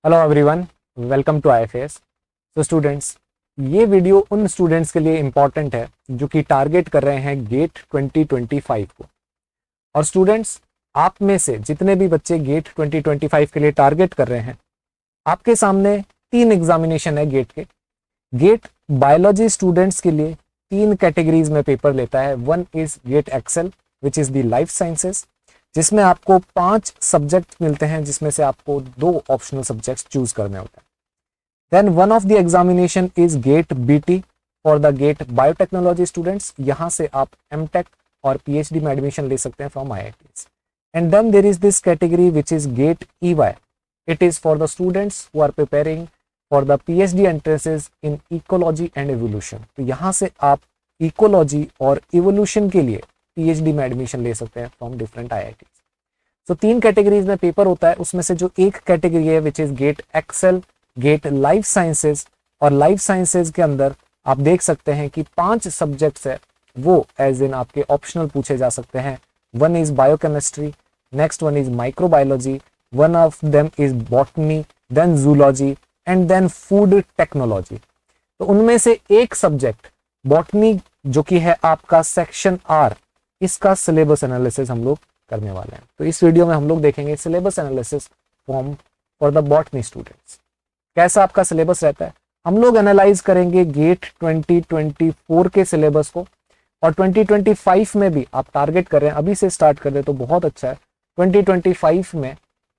Hello everyone, welcome to IFS. तो students, ये video उन स्टूडेंट्स के लिए इम्पॉर्टेंट है जो कि टारगेट कर रहे हैं गेट 2025 को। और स्टूडेंट्स, आप में से जितने भी बच्चे गेट 2025 के लिए टारगेट कर रहे हैं, आपके सामने 3 एग्जामिनेशन है गेट के। गेट बायोलॉजी स्टूडेंट्स के लिए 3 कैटेगरीज में पेपर लेता है। One is GATE XL which is the life sciences, जिसमें आपको 5 सब्जेक्ट मिलते हैं, जिसमें से आपको 2 ऑप्शनल सब्जेक्ट्स चूज करने होते हैं। Then one of the examination is GATE BT for the GATE biotechnology students. यहां से आप एमटेक और पीएचडी में एडमिशन ले सकते हैं from IITs. And then there is this category which is GATE EY. It is for the students who are preparing for the PhD entrances in ecology and evolution. तो यहां से आप ecology और evolution के लिए पीएचडी में admission ले सकते हैं फ्रॉम डिफरेंट आईआईटी। तो 3 कैटेगरीज में पेपर होता है, उसमें से जो एक कैटेगरी है which is GATE XL, GATE life sciences. और लाइफ साइंसेज के अंदर आप देख सकते हैं कि 5 सब्जेक्ट्स है, वो एज इन आपके ऑप्शनल पूछे जा सकते हैं। One is biochemistry, next one is microbiology, one of them is botany, then zoology and then food technology. तो उनमें से एक सब्जेक्ट बॉटनी जो कि है आपका सेक्शन आर, इसका सिलेबस एनालिसिस हम लोग करने वाले हैं। तो इस वीडियो में हम लोग देखेंगे syllabus analysis for the botany students. कैसा आपका सिलेबस रहता है, हम लोग एनालाइज करेंगे गेट 2024 के सिलेबस को। और 2025 में भी आप टारगेट कर रहे हैं, अभी से स्टार्ट कर दे तो बहुत अच्छा है। 2025 में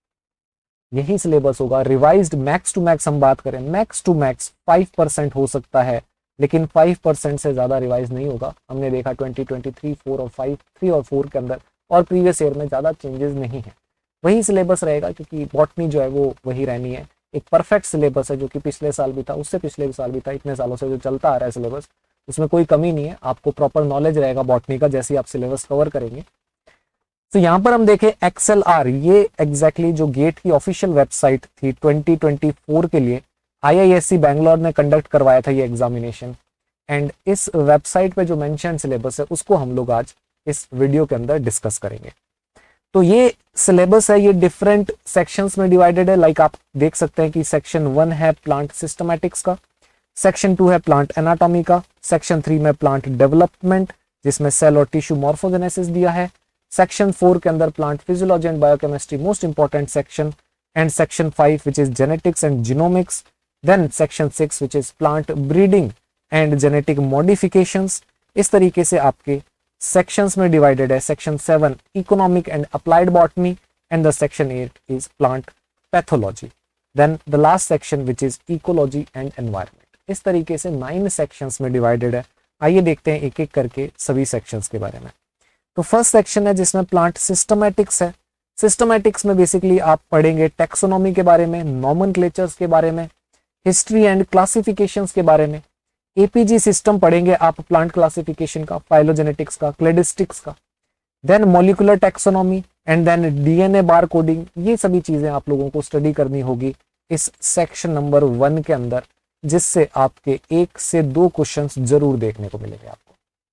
यही सिलेबस होगा। रिवाइज्ड मैक्स टू मैक्स हम बात करें, मैक्स टू मैक्स 5% हो सकता है, लेकिन 5% से ज्यादा रिवाइज नहीं होगा। हमने देखा 2023, 4 और 5, 3 और 4 के अंदर और प्रीवियस ईयर में ज्यादा चेंजेस नहीं है। वही सिलेबस रहेगा, क्योंकि बॉटनी जो है वो वही रहनी है। एक परफेक्ट सिलेबस है जो कि पिछले साल भी था, उससे पिछले साल भी था, इतने सालों से जो चलता आ रहा है सिलेबस, उसमें कोई कमी नहीं है। आपको प्रॉपर नॉलेज रहेगा बॉटनी का जैसे आप सिलेबस कवर करेंगे। तो यहाँ पर हम देखें XLR, ये एग्जैक्टली जो गेट की ऑफिशियल वेबसाइट थी 2024 के लिए, IISc बैंगलोर ने कंडक्ट करवाया था ये एग्जामिनेशन। एंड इस वेबसाइट पे जो मेंशन सिलेबस है उसको हम लोग आज इस वीडियो के अंदर डिस्कस करेंगे। तो ये सिलेबस है, ये डिफरेंट सेक्शंस में डिवाइडेड है। लाइक आप देख सकते हैं कि सेक्शन 1 है प्लांट सिस्टमैटिक्स का, सेक्शन 2 है प्लांट एनाटॉमी का, सेक्शन 3 में प्लांट डेवलपमेंट जिसमें सेल और टिश्यू मॉर्फोजेनेसिस दिया है, सेक्शन 4 के अंदर plant physiology and biochemistry most important section, and section 5 which is genetics and genomics, then section 6 which is plant breeding and genetic modifications. इस तरीके से आपके सेक्शंस में डिवाइडेड है। Section 7 economic and applied botany, and the section 8 is plant pathology, then the last section which is ecology and environment. इस तरीके से 9 sections में डिवाइडेड है। आइए देखते हैं एक एक करके सभी सेक्शंस के बारे में। तो फर्स्ट सेक्शन है जिसमें प्लांट सिस्टमैटिक्स है। सिस्टमैटिक्स में बेसिकली आप पढ़ेंगे टैक्सोनॉमी के बारे में, नॉमेनक्लेचर्स के बारे में, हिस्ट्री एंड क्लासिफिकेशंस के बारे में, एपीजी सिस्टम पढ़ेंगे आप प्लांट क्लासिफिकेशन का, फाइलोजेनेटिक्स का, क्लेडिस्टिक्स का, then molecular taxonomy and then DNA bar coding. ये सभी चीजें आप लोगों को स्टडी करनी होगी इस सेक्शन नंबर 1 के अंदर, जिससे आपके 1 से 2 क्वेश्चंस जरूर देखने को मिलेंगे आपको।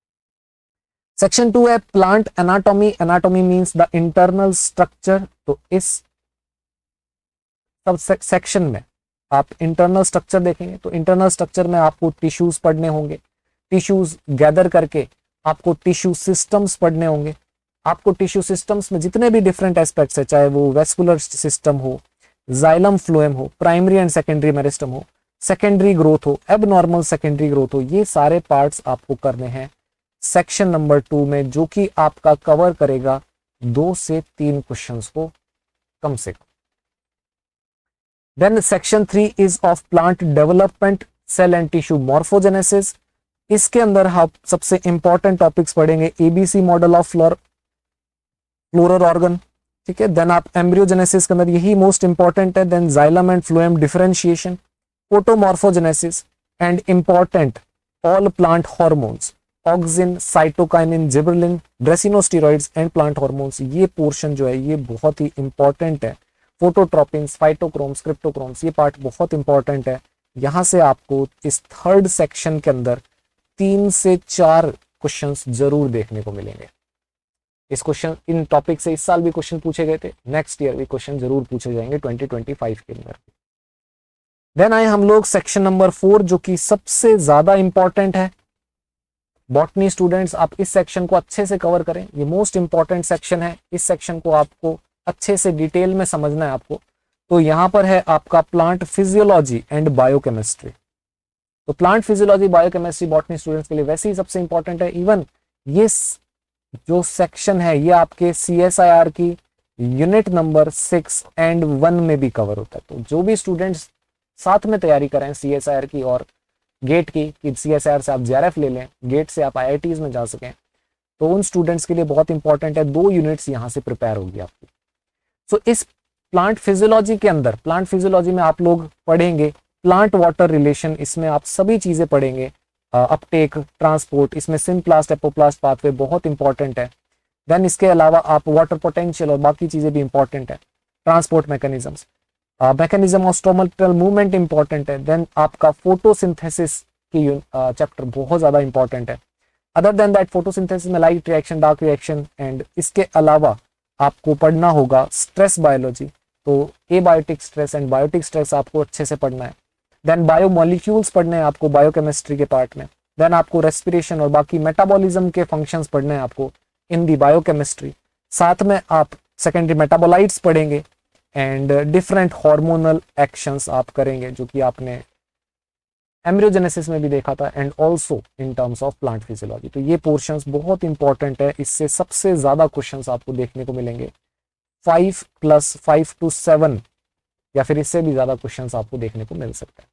सेक्शन 2 है plant anatomy. Anatomy means the internal structure. तो इस सब सेक्शन में आप इंटरनल स्ट्रक्चर देखेंगे। तो इंटरनल स्ट्रक्चर में आपको टिश्यूज पढ़ने होंगे, टिश्यूज गैदर करके आपको टिश्यू सिस्टम्स पढ़ने होंगे। आपको टिश्यू सिस्टम्स में जितने भी डिफरेंट एस्पेक्ट्स है, चाहे वो वेस्कुलर सिस्टम हो, जाइलम फ्लोएम हो, प्राइमरी एंड सेकेंडरी मेरिस्टम हो, सेकेंडरी ग्रोथ हो, एबनॉर्मल सेकेंडरी ग्रोथ हो, ये सारे पार्ट्स आपको करने हैं सेक्शन नंबर 2 में, जो कि आपका कवर करेगा 2 से 3 क्वेश्चंस को कम से कम। Then section 3 is of plant development, cell and tissue morphogenesis. इसके अंदर हम सबसे इंपॉर्टेंट टॉपिक्स पढ़ेंगे ABC model of floral organ, ठीक है। देन आप एम्ब्रियोजेनेसिस के अंदर यही मोस्ट इंपॉर्टेंट है। Then xylem and phloem differentiation, photomorphogenesis and important all plant hormones, auxin, cytokinin, gibberellin, brassinosteroids and plant hormones. ये पोर्शन जो है ये बहुत ही इंपॉर्टेंट है। फोटोट्रोपिन्स, फाइटोक्रोम्स, क्रिप्टोक्रोम्स, ये पार्ट बहुत इंपॉर्टेंट है। यहां से आपको इस थर्ड सेक्शन के अंदर 3 से 4 क्वेश्चंस जरूर देखने को मिलेंगे। इस क्वेश्चन इन टॉपिक से इस साल भी क्वेश्चन पूछे गए थे, नेक्स्ट ईयर भी क्वेश्चन जरूर पूछे जाएंगे 2025 के अंदर। देन आए हम लोग सेक्शन नंबर 4 जो कि सबसे ज्यादा इंपॉर्टेंट है। बॉटनी स्टूडेंट्स आप इस सेक्शन को अच्छे से कवर करें, ये मोस्ट इंपॉर्टेंट सेक्शन है। इस सेक्शन को आपको अच्छे से डिटेल में समझना है आपको। तो यहाँ पर है आपका प्लांट फिजियोलॉजी एंड बायोकेमिस्ट्री। तो plant physiology biochemistry botany students के लिए वैसे ही सबसे इंपॉर्टेंट है। इवन ये जो सेक्शन है ये आपके CSIR की यूनिट नंबर 6 एंड 1 में भी कवर होता है। तो जो भी स्टूडेंट्स साथ में तैयारी करें CSIR की और गेट की, कि CSIR से आप JRF ले लें, गेट से आप IITs में जा सकें, तो उन स्टूडेंट्स के लिए बहुत इंपॉर्टेंट है। 2 यूनिट्स यहाँ से प्रिपेयर होगी आपकी। सो इस प्लांट फिजियोलॉजी के अंदर, प्लांट फिजियोलॉजी में आप लोग पढ़ेंगे प्लांट वाटर रिलेशन, इसमें आप सभी चीजें पढ़ेंगे, अपटेक, ट्रांसपोर्ट, इसमें सिम्प्लास्ट एपोप्लास्ट पाथवे बहुत इंपॉर्टेंट है। देन इसके अलावा आप वाटर पोटेंशियल और बाकी चीजें भी इंपॉर्टेंट है। Transport mechanisms, mechanism of stomatal movement important है। देन आपका फोटोसिंथेसिस की चैप्टर बहुत ज्यादा इंपॉर्टेंट है। अदर देन दैट फोटोसिंथेसिस में light reaction, dark reaction, and इसके अलावा आपको पढ़ना होगा स्ट्रेस बायोलॉजी। तो abiotic stress and biotic stress आपको अच्छे से पढ़ना है। देन बायोमोलिक्यूल्स पढ़ने हैं आपको बायोकेमिस्ट्री के पार्ट में। देन आपको रेस्पिरेशन और बाकी मेटाबॉलिज्म के फंक्शंस पढ़ने हैं आपको इन दी बायोकेमिस्ट्री। साथ में आप सेकेंडरी मेटाबोलाइट्स पढ़ेंगे एंड डिफरेंट हार्मोनल एक्शंस आप करेंगे, जो कि आपने एम्ब्रियोजेनेसिस में भी देखा था, and also in terms of plant physiology. तो ये पोर्शंस बहुत इंपॉर्टेंट है, इससे सबसे ज्यादा क्वेश्चंस आपको देखने को मिलेंगे। 5 + 5 to 7 या फिर इससे भी ज्यादा क्वेश्चंस आपको देखने को मिल सकता है।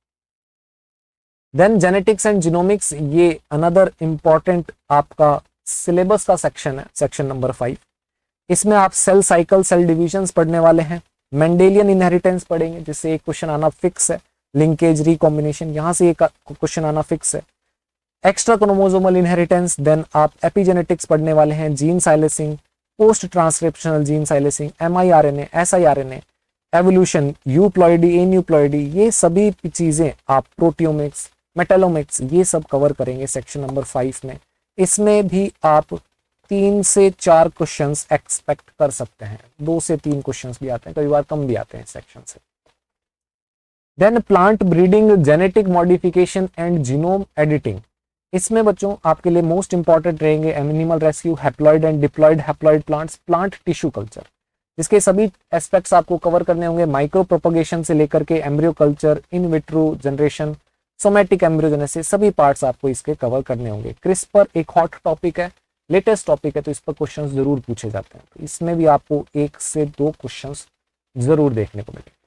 देन जेनेटिक्स एंड जीनोमिक्स, ये अनदर इंपॉर्टेंट आपका सिलेबस का सेक्शन है, सेक्शन नंबर 5। इसमें आप सेल साइकिल, सेल डिविजन्स पढ़ने वाले हैं। मेंडेलियन इनहेरिटेंस पढ़ेंगे, जिससे एक क्वेश्चन आना फिक्स है। लिंकेज, रिकॉम्बिनेशन, यहां से एक क्वेश्चन आना फिक्स है। एक्स्ट्रा क्रोमोसोमल इनहेरिटेंस, देन आप एपिजेनेटिक्स पढ़ने वाले हैं, gene silencing, post transcriptional gene silencing, mRNA, siRNA, evolution, euploidy, aneuploidy, ये सभी चीजें आप प्रोटियोमिक्स, मेटालोमिक्स, ये सब कवर करेंगे सेक्शन नंबर 5 में। इसमें भी आप 3 से 4 क्वेश्चंस एक्सपेक्ट कर सकते हैं। 2 से 3 क्वेश्चंस भी आते हैं, कई बार कम भी आते हैं सेक्शन से। Then plant breeding, genetic modification and genome editing, इसमें बच्चों आपके लिए मोस्ट इंपॉर्टेंट रहेंगे animal rescue, haploid and diploid haploid plants, plant tissue culture, इसके सभी एस्पेक्ट्स आपको कवर करने होंगे। माइक्रो प्रोपगेशन से लेकर के embryo culture, in vitro generation, somatic embryogenesis, सभी पार्ट्स आपको इसके कवर करने होंगे। क्रिस्पर एक हॉट टॉपिक है, लेटेस्ट टॉपिक है, तो इस पर क्वेश्चंस जरूर पूछे जाते हैं। तो इसमें भी आपको 1 से 2 क्वेश्चंस जरूर देखने को मिलेंगे।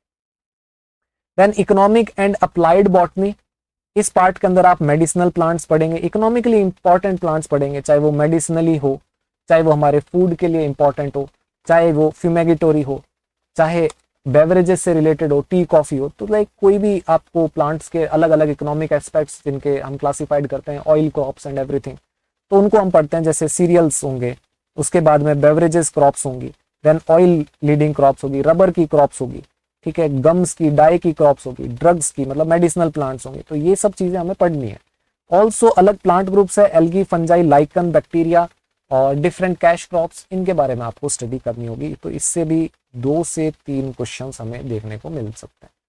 Then economic and applied botany, इस पार्ट के अंदर आप मेडिसिनल प्लांट्स पढ़ेंगे, इकोनॉमिकली इंपॉर्टेंट प्लांट्स पढ़ेंगे, चाहे वो मेडिसिनली हो, चाहे वो हमारे फूड के लिए इंपॉर्टेंट हो, चाहे वो फ्यूमेगेटोरी हो, चाहे बेवरेजेस से रिलेटेड हो, टी कॉफी हो। तो लाइक कोई भी आपको प्लांट्स के अलग अलग इकोनॉमिक एस्पेक्ट्स जिनके हम क्लासिफाइड करते हैं, ऑयल क्रॉप्स एंड एवरीथिंग, तो उनको हम पढ़ते हैं। जैसे सीरियल्स होंगे, उसके बाद में बेवरेजेस क्रॉप्स होंगी, देन ऑयल लीडिंग क्रॉप्स होगी, रबर की क्रॉप्स होगी, ठीक है, गम्स की, डाई की क्रॉप्स होगी, ड्रग्स की मतलब मेडिसिनल प्लांट्स होंगे। तो ये सब चीजें हमें पढ़नी है। ऑल्सो अलग प्लांट ग्रुप्स है, एल्गी, फंजाई, लाइकन, बैक्टीरिया और डिफरेंट कैश क्रॉप्स, इनके बारे में आपको स्टडी करनी होगी। तो इससे भी 2 से 3 क्वेश्चंस हमें देखने को मिल सकते हैं।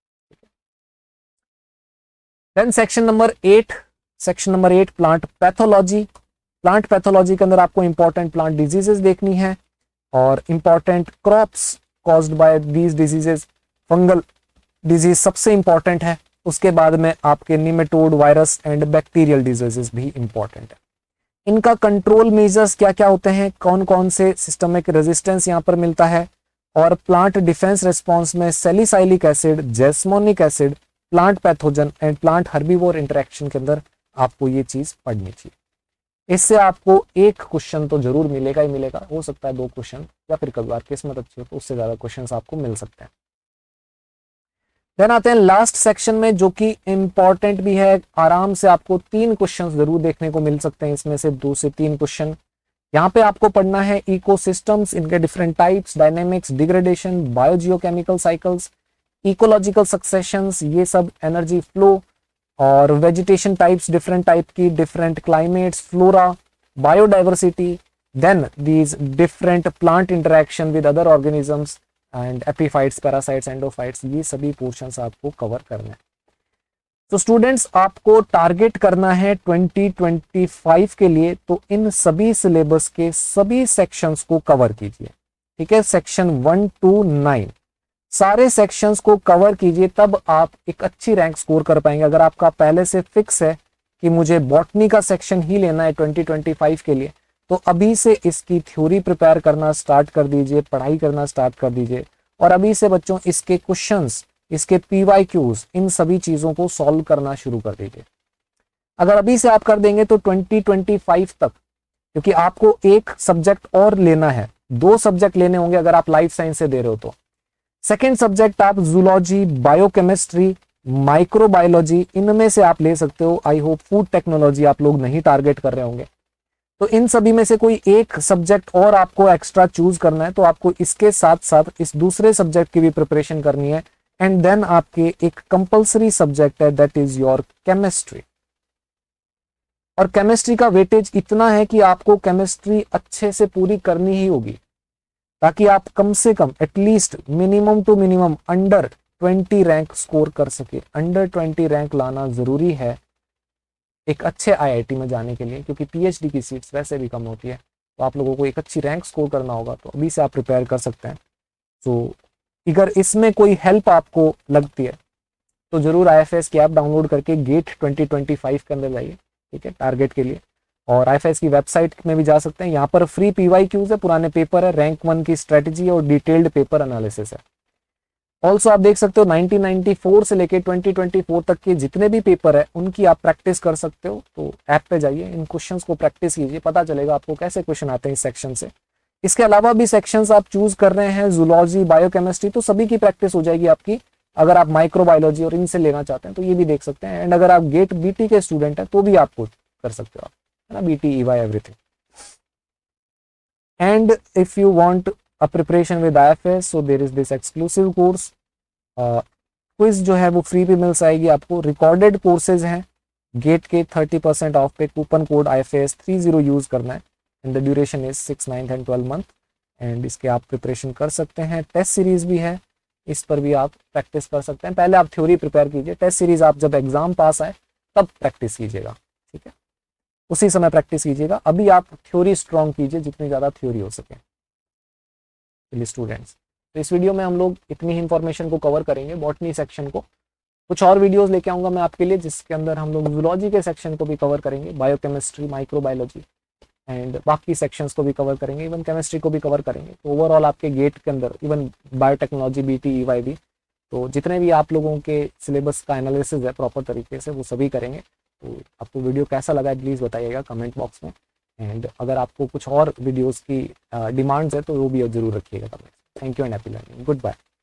Then section number 8 plant pathology. Plant pathology के अंदर आपको इंपॉर्टेंट प्लांट डिजीजेस देखनी है और important crops caused by these diseases. Fungal disease सबसे इंपॉर्टेंट है, उसके बाद में आपके nematode, virus and bacterial diseases भी इंपॉर्टेंट है। इनका कंट्रोल मेजर्स क्या क्या होते हैं, कौन कौन से सिस्टमिक रेजिस्टेंस यहाँ पर मिलता है, और प्लांट डिफेंस रिस्पॉन्स में salicylic acid, jasmonic acid, plant pathogen and plant herbivore interaction के अंदर आपको ये चीज पढ़नी चाहिए। इससे आपको 1 क्वेश्चन तो जरूर मिलेगा ही मिलेगा, हो सकता है 2 क्वेश्चन, या फिर कभी बार किस्मत अच्छी हो तो उससे ज्यादा क्वेश्चंस आपको मिल सकते हैं। देन आते हैं लास्ट सेक्शन में, जो कि इंपॉर्टेंट भी है। आराम से आपको 3 क्वेश्चंस जरूर देखने को मिल सकते हैं, इसमें से 2 से 3 क्वेश्चन। यहाँ पे आपको पढ़ना है इकोसिस्टम्स, इनके different types, dynamics, degradation, biogeochemical cycles, ecological successions, ये सब, एनर्जी फ्लो और वेजिटेशन टाइप्स, डिफरेंट टाइप की, different climates, flora, biodiversity, then these different plant interaction with other organisms, and epiphytes, parasites, endophytes, ये सभी portions आपको cover करना है। तो स्टूडेंट्स आपको टारगेट करना है 2025 के लिए, तो इन सभी सिलेबस के सभी सेक्शंस को कवर कीजिए, ठीक है। सेक्शन 1 to 9 सारे सेक्शंस को कवर कीजिए, तब आप एक अच्छी रैंक स्कोर कर पाएंगे। अगर आपका पहले से फिक्स है कि मुझे बॉटनी का सेक्शन ही लेना है 2025 के लिए, तो अभी से इसकी थ्योरी प्रिपेयर करना स्टार्ट कर दीजिए, पढ़ाई करना स्टार्ट कर दीजिए, और अभी से बच्चों इसके क्वेश्चंस, इसके PYQs, इन सभी चीजों को सॉल्व करना शुरू कर दीजिए। अगर अभी से आप कर देंगे तो 2025 तक, क्योंकि आपको एक सब्जेक्ट और लेना है, 2 सब्जेक्ट लेने होंगे अगर आप लाइफ साइंस से दे रहे हो तो। सेकेंड सब्जेक्ट आप जूलॉजी, बायोकेमिस्ट्री, माइक्रोबायोलॉजी, इनमें से आप ले सकते हो। आई होप फूड टेक्नोलॉजी आप लोग नहीं टारगेट कर रहे होंगे, तो इन सभी में से कोई एक सब्जेक्ट और आपको एक्स्ट्रा चूज करना है, तो आपको इसके साथ साथ इस दूसरे सब्जेक्ट की भी प्रिपरेशन करनी है। एंड देन आपके एक कंपल्सरी सब्जेक्ट है, दैट इज योर केमिस्ट्री। और केमिस्ट्री का वेटेज इतना है कि आपको केमिस्ट्री अच्छे से पूरी करनी ही होगी, ताकि आप कम से कम at least minimum to minimum under 20 rank score कर सके। अंडर 20 रैंक लाना जरूरी है एक अच्छे IIT में जाने के लिए, क्योंकि PhD की सीट्स वैसे भी कम होती है। तो आप लोगों को एक अच्छी रैंक स्कोर करना होगा, तो अभी से आप प्रिपेयर कर सकते हैं। तो अगर इसमें कोई हेल्प आपको लगती है तो जरूर IFS की ऐप डाउनलोड करके गेट 2025 के अंदर जाइए, ठीक है, टारगेट के लिए। और IFS की वेबसाइट में भी जा सकते हैं, यहाँ पर फ्री PYQs है, पुराने पेपर है, रैंक 1 की स्ट्रेटजी और डिटेल्ड पेपर एनालिसिस है। ऑल्सो आप देख सकते हो 1994 से लेके 2024 तक के जितने भी पेपर है उनकी आप प्रैक्टिस कर सकते हो। तो ऐप पे जाइए, इन क्वेश्चंस को प्रैक्टिस कीजिए, पता चलेगा आपको कैसे क्वेश्चन आते हैं इस सेक्शन से। इसके अलावा भी सेक्शंस आप चूज कर रहे हैं, जूलॉजी, बायोकेमिस्ट्री, तो सभी की प्रैक्टिस हो जाएगी आपकी। अगर आप माइक्रोबायोलॉजी और इनसे लेना चाहते हैं तो ये भी देख सकते हैं। एंड अगर आप गेट BT के स्टूडेंट हैं तो भी आपको कर सकते हो आप, है ना, BT, EY, everything. And if you want a preparation with IFS, so there is this exclusive course. Quiz जो है वो फ्री भी मिल जाएगी आपको। रिकॉर्डेड कोर्सेज हैं गेट के 30% ऑफ पे, कूपन कोड IFS 30 यूज करना है। And the duration is 6, 9 and 12 month. And इसके आप प्रिपरेशन कर सकते हैं। टेस्ट सीरीज भी है, इस पर भी आप प्रैक्टिस कर सकते हैं। पहले आप थ्योरी प्रिपेयर कीजिए, टेस्ट सीरीज आप जब एग्जाम पास आए तब प्रैक्टिस कीजिएगा, ठीक है, उसी समय प्रैक्टिस कीजिएगा। अभी आप थ्योरी स्ट्रॉन्ग कीजिए, जितनी ज़्यादा थ्योरी हो सके। चलिए स्टूडेंट्स, तो इस वीडियो में हम लोग इतनी ही इंफॉर्मेशन को कवर करेंगे, बॉटनी सेक्शन को। कुछ और वीडियोस लेके आऊँगा मैं आपके लिए, जिसके अंदर हम लोग जूलॉजी के सेक्शन को भी कवर करेंगे, बायोकेमिस्ट्री, माइक्रोबायोलॉजी एंड बाकी सेक्शंस को भी कवर करेंगे, इवन केमिस्ट्री को भी कवर करेंगे। तो ओवरऑल आपके गेट के अंदर इवन बायोटेक्नोलॉजी, BT, EY भी, तो जितने भी आप लोगों के सिलेबस का एनालिसिस है प्रॉपर तरीके से, वो सभी करेंगे। तो आपको वीडियो कैसा लगा है प्लीज़ बताइएगा कमेंट बॉक्स में। एंड अगर आपको कुछ और वीडियोज़ की डिमांड्स है तो वो भी जरूर रखिएगा comment. Thank you and happy learning. Good bye.